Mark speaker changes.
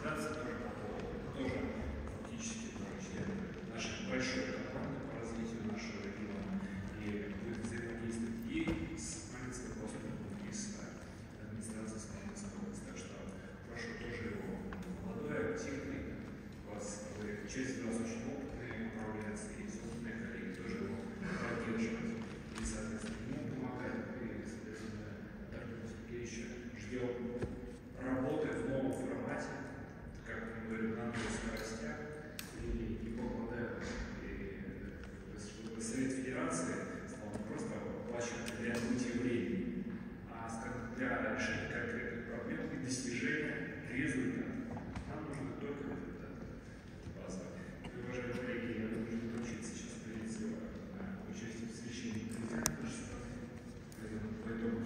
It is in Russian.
Speaker 1: администрации тоже по поводу. Это тоже фактически тоже член нашей большой команды по развитию нашего региона. И будет взаимодействовать и с Мариинской областью, и с администрацией Смоленской области. Так что прошу тоже его молодой, активный, у вас часть из вас очень опытные управленцы, и собственные коллеги тоже его поддерживать. И, соответственно, ему помогать. И, соответственно, Артем Сергеевич ждем работы в новом формате, как мы говорим, на новых скоростях. И не покладаем. Совет Федерации стал не просто площадкой для отбытия времени, а, скажем, для решения конкретных проблем и достижения результатов.